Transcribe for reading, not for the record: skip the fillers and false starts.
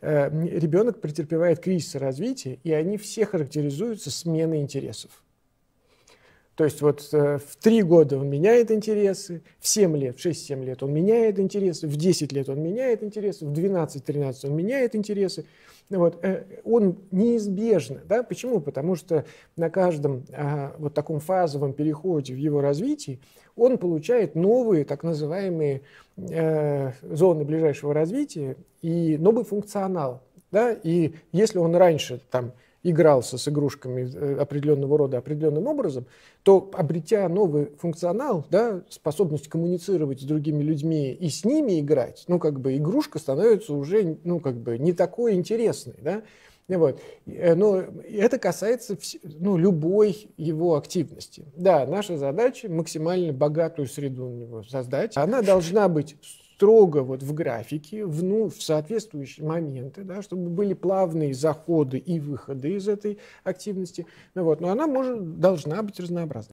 ребенок претерпевает кризис развития, и они все характеризуются сменой интересов. То есть вот в 3 года он меняет интересы, в 7 лет, в 6-7 лет он меняет интересы, в 10 лет он меняет интересы, в 12-13 он меняет интересы. Вот, он неизбежно. Да? Почему? Потому что на каждом вот таком фазовом переходе в его развитии он получает новые так называемые зоны ближайшего развития и новый функционал. Да? И если он раньше там игрался с игрушками определенного рода определенным образом, то, обретя новый функционал, да, способность коммуницировать с другими людьми и с ними играть, ну, как бы игрушка становится уже, ну, как бы не такой интересной, да, вот. Но это касается, ну, любой его активности. Да, наша задача максимально богатую среду у него создать. Она должна быть строго вот в графике, в соответствующие моменты, да, чтобы были плавные заходы и выходы из этой активности. Вот. Но она должна быть разнообразной.